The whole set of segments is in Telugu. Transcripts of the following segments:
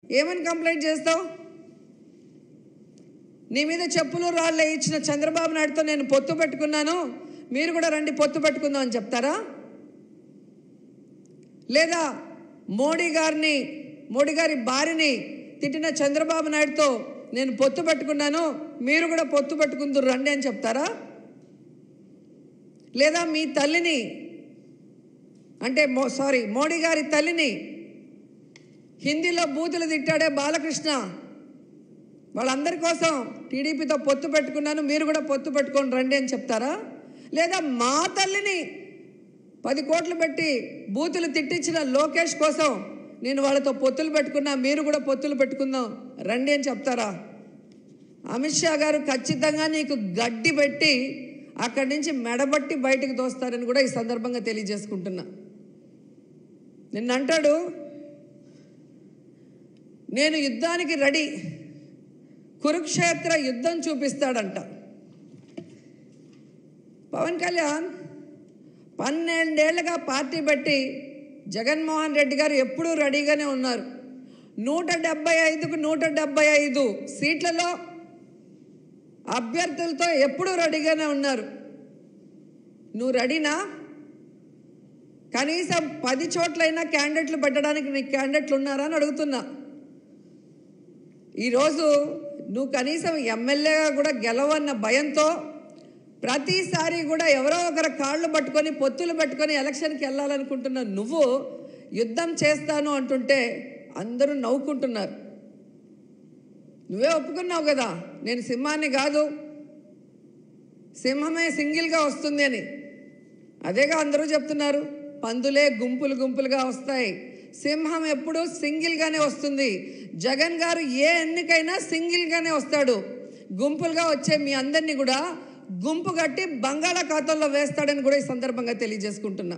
ఏమని కంప్లైంట్ చేస్తావు? నీ మీద చెప్పులు రాళ్ళు ఇచ్చిన చంద్రబాబు నాయుడుతో నేను పొత్తు పెట్టుకున్నాను, మీరు కూడా రండి పొత్తు పెట్టుకుందాం అని చెప్తారా? లేదా మోడీ గారి భార్యని తిట్టిన చంద్రబాబు నాయుడుతో నేను పొత్తు పెట్టుకున్నాను, మీరు కూడా పొత్తు పెట్టుకుందరు రండి అని చెప్తారా? లేదా మీ తల్లిని మోడీ గారి తల్లిని హిందీలో బూతులు తిట్టాడే బాలకృష్ణ, వాళ్ళందరి కోసం టీడీపీతో పొత్తు పెట్టుకున్నాను, మీరు కూడా పొత్తు పెట్టుకొని రండి అని చెప్తారా? లేదా మా తల్లిని 10 కోట్లు పెట్టి బూతులు తిట్టించిన లోకేష్ కోసం నేను వాళ్ళతో పొత్తులు పెట్టుకున్నా, మీరు కూడా పొత్తులు పెట్టుకుందాం రండి అని చెప్తారా? అమిత్ షా గారు ఖచ్చితంగా నీకు గడ్డి పెట్టి అక్కడి నుంచి మెడబట్టి బయటకు తోస్తారని కూడా ఈ సందర్భంగా తెలియజేసుకుంటున్నా. నిన్నంటాడు నేను యుద్ధానికి రెడీ, కురుక్షేత్ర యుద్ధం చూపిస్తాడంట. పవన్ కళ్యాణ్ 12 ఏళ్లుగా పార్టీ పెట్టి జగన్మోహన్ రెడ్డి గారు ఎప్పుడూ రెడీగానే ఉన్నారు. 175కు 175 సీట్లలో అభ్యర్థులతో ఎప్పుడూ రెడీగానే ఉన్నారు. నువ్వు రెడీనా? కనీసం 10 చోట్లైనా క్యాండిడేట్లు పెట్టడానికి నీకు క్యాండిడేట్లు ఉన్నారా అని అడుగుతున్నా. ఈరోజు నువ్వు కనీసం ఎమ్మెల్యేగా కూడా గెలవన్న భయంతో ప్రతిసారి కూడా ఎవరో ఒకరు కాళ్ళు పట్టుకొని పొత్తులు పెట్టుకొని ఎలక్షన్కి వెళ్ళాలనుకుంటున్న నువ్వు యుద్ధం చేస్తాను అంటుంటే అందరూ నవ్వుకుంటున్నారు. నువ్వే ఒప్పుకున్నావు కదా నేను సింహాన్ని కాదు, సింహమే సింగిల్గా వస్తుంది అని. అదేగా అందరూ చెప్తున్నారు. పందులే గుంపులు గుంపులుగా వస్తాయి, సింహం ఎప్పుడూ సింగిల్గానే వస్తుంది. జగన్ గారు ఏ ఎన్నికైనా సింగిల్గానే వస్తాడు. గుంపులుగా వచ్చే మీ అందరినీ కూడా గుంపు కట్టి బంగాళాఖాతంలో వేస్తాడని కూడా ఈ సందర్భంగా తెలియజేసుకుంటున్నా.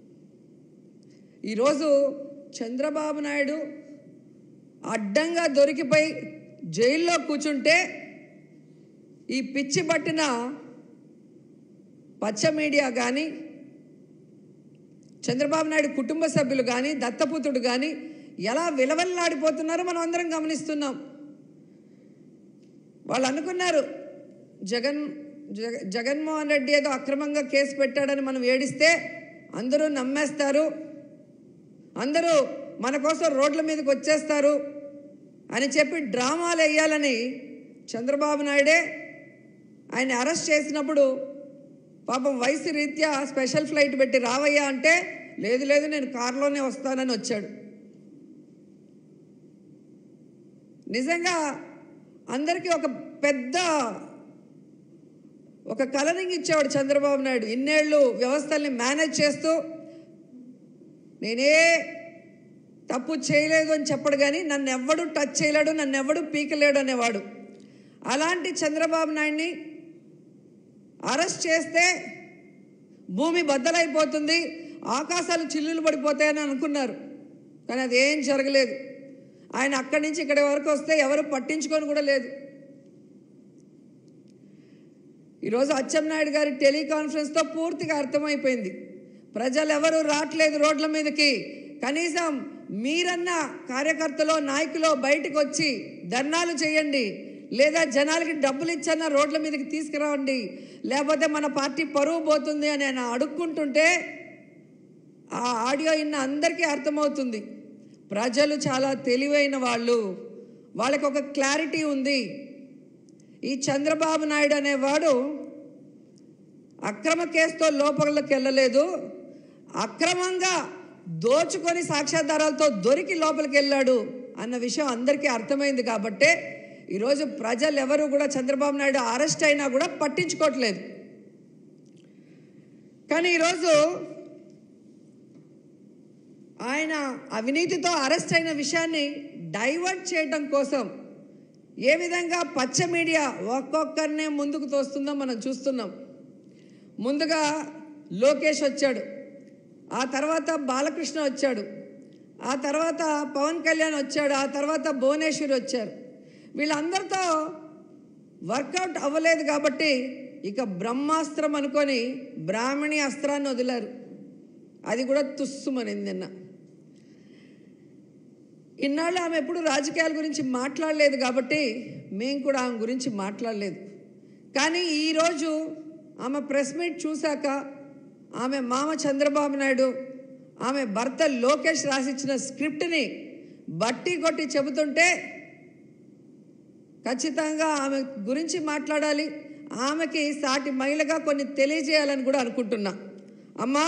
ఈరోజు చంద్రబాబు నాయుడు అడ్డంగా దొరికిపోయి జైల్లో కూర్చుంటే ఈ పిచ్చి పట్టిన పచ్చ మీడియా కానీ, చంద్రబాబు నాయుడు కుటుంబ సభ్యులు కానీ, దత్తపుత్రుడు కానీ ఎలా విలవల్లాడిపోతున్నారో మనం అందరం గమనిస్తున్నాం. వాళ్ళు అనుకున్నారు జగన్మోహన్ రెడ్డి ఏదో అక్రమంగా కేసు పెట్టాడని మనం ఏడిస్తే అందరూ నమ్మేస్తారు, అందరూ మన కోసం రోడ్ల మీదకి వచ్చేస్తారు అని చెప్పి డ్రామాలు వేయాలని చంద్రబాబు నాయుడే ఆయన అరెస్ట్ చేసినప్పుడు పాపం వయసు రీత్యా స్పెషల్ ఫ్లైట్ పెట్టి రావయ్యా అంటే లేదు లేదు నేను కారులోనే వస్తానని వచ్చాడు. నిజంగా అందరికీ ఒక కలరింగ్ ఇచ్చేవాడు చంద్రబాబు నాయుడు. ఇన్నేళ్ళు వ్యవస్థల్ని మేనేజ్ చేస్తూ నేనే తప్పు చేయలేదు అని చెప్పడు, కానీ నన్ను ఎవ్వడు టచ్ చేయలేడు, నన్ను ఎవ్వడు పీకలేడు అనేవాడు. అలాంటి చంద్రబాబు నాయుడిని అరెస్ట్ చేస్తే భూమి బద్దలైపోతుంది, ఆకాశాలు చిల్లులు పడిపోతాయని అనుకున్నారు. కానీ అదేం జరగలేదు. ఆయన అక్కడి నుంచి ఇక్కడి వరకు వస్తే ఎవరు పట్టించుకొని కూడా లేదు. ఈరోజు అచ్చెన్నాయుడు గారి టెలికాన్ఫరెన్స్తో పూర్తిగా అర్థమైపోయింది. ప్రజలు ఎవరు రావట్లేదు రోడ్ల మీదకి. కనీసం మీరన్నా కార్యకర్తలో నాయకులో బయటకు వచ్చి ధర్నాలు చేయండి, లేదా జనాలకి డబ్బులు ఇచ్చన్నా రోడ్ల మీదకి తీసుకురావండి, లేకపోతే మన పార్టీ పరువు పోతుంది అని ఆయన అడుక్కుంటుంటే ఆ ఆడియో ఇన్న అందరికీ అర్థమవుతుంది. ప్రజలు చాలా తెలివైన వాళ్ళు, వాళ్ళకి ఒక క్లారిటీ ఉంది. ఈ చంద్రబాబు నాయుడు అనేవాడు అక్రమ కేసుతో లోపలికి వెళ్ళలేదు, అక్రమంగా దోచుకొని సాక్ష్యాధారాలతో దొరికి లోపలికి వెళ్ళాడు అన్న విషయం అందరికీ అర్థమైంది. కాబట్టే ఈరోజు ప్రజలు ఎవరు కూడా చంద్రబాబు నాయుడు అరెస్ట్ అయినా కూడా పట్టించుకోవట్లేదు. కానీ ఈరోజు ఆయన అవినీతితో అరెస్ట్ అయిన విషయాన్ని డైవర్ట్ చేయడం కోసం ఏ విధంగా పచ్చ మీడియా ఒక్కొక్కరినే ముందుకు తోస్తుందో మనం చూస్తున్నాం. ముందుగా లోకేష్ వచ్చాడు, ఆ తర్వాత బాలకృష్ణ వచ్చాడు, ఆ తర్వాత పవన్ కళ్యాణ్ వచ్చాడు, ఆ తర్వాత భువనేశ్వరి వచ్చారు. వీళ్ళందరితో వర్కౌట్ అవ్వలేదు కాబట్టి ఇక బ్రహ్మాస్త్రం అనుకొని బ్రాహ్మణి అస్త్రాన్ని వదిలారు. అది కూడా తుస్సుమనింది నిన్న. ఇన్నాళ్ళు ఆమె ఎప్పుడు రాజకీయాల గురించి మాట్లాడలేదు కాబట్టి మేము కూడా ఆమె గురించి మాట్లాడలేదు. కానీ ఈరోజు ఆమె ప్రెస్ మీట్ చూశాక ఆమె మామ చంద్రబాబు నాయుడు, ఆమె భర్త లోకేష్ రాసిచ్చిన స్క్రిప్ట్ని బట్టి కొట్టి చెబుతుంటే ఖచ్చితంగా ఆమె గురించి మాట్లాడాలి, ఆమెకి సాటి మహిళగా కొన్ని తెలియజేయాలని కూడా అనుకుంటున్నా. అమ్మా,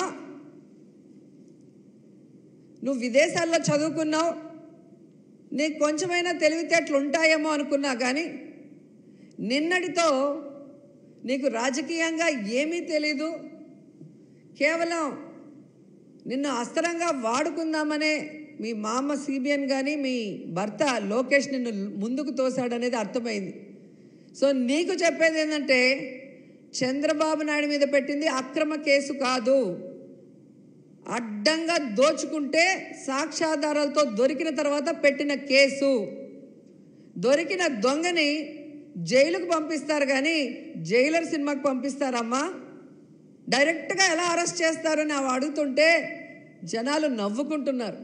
నువ్వు విదేశాల్లో చదువుకున్నావు, నీకు కొంచెమైనా తెలివితేటలు ఉంటాయేమో అనుకున్నా, కానీ నిన్నటితో నీకు రాజకీయంగా ఏమీ తెలీదు. కేవలం నిన్ను అస్త్రంగా వాడుకుందామనే మీ మామ సిబిఎన్ కానీ మీ భర్త లోకేష్ నిన్ను ముందుకు తోశాడనేది అర్థమైంది. సో నీకు చెప్పేది ఏంటంటే, చంద్రబాబు నాయుడు మీద పెట్టింది అక్రమ కేసు కాదు, అడ్డంగా దోచుకుంటే సాక్ష్యాధారాలతో దొరికిన తర్వాత పెట్టిన కేసు. దొరికిన దొంగని జైలుకు పంపిస్తారు కానీ జైలర్ సినిమాకి పంపిస్తారమ్మా? డైరెక్ట్గా ఎలా అరెస్ట్ చేస్తారని అవి అడుగుతుంటే జనాలు నవ్వుకుంటున్నారు.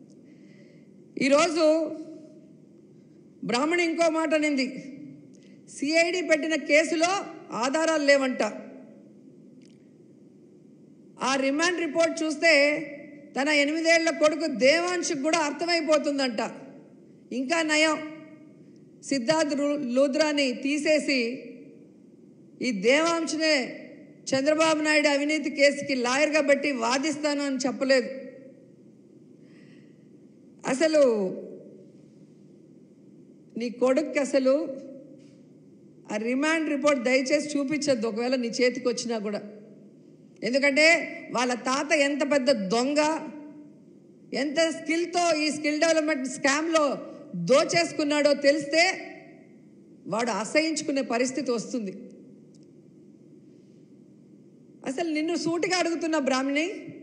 ఈరోజు బ్రాహ్మణి ఇంకో మాట అనింది, సిఐడి పెట్టిన కేసులో ఆధారాలు లేవంట. ఆ రిమాండ్ రిపోర్ట్ చూస్తే తన 8 ఏళ్ల కొడుకు దేవాంశుకు కూడా అర్థమైపోతుందంట. ఇంకా నయం, సిద్ధార్థ్ లూథ్రాని తీసేసి ఈ దేవాంశనే చంద్రబాబు నాయుడు అవినీతి కేసుకి లాయర్గా పెట్టి వాదిస్తాను అని చెప్పలేదు. అసలు నీ కొడుక్కి అసలు ఆ రిమాండ్ రిపోర్ట్ దయచేసి చూపించద్దు ఒకవేళ నీ చేతికి వచ్చినా కూడా. ఎందుకంటే వాళ్ళ తాత ఎంత పెద్ద దొంగ, ఎంత స్కిల్తో ఈ స్కిల్ డెవలప్మెంట్ స్కామ్లో దోచేసుకున్నాడో తెలిస్తే వాడు అసహించుకునే పరిస్థితి వస్తుంది. అసలు నిన్ను సూటిగా అడుగుతున్న బ్రాహ్మణి,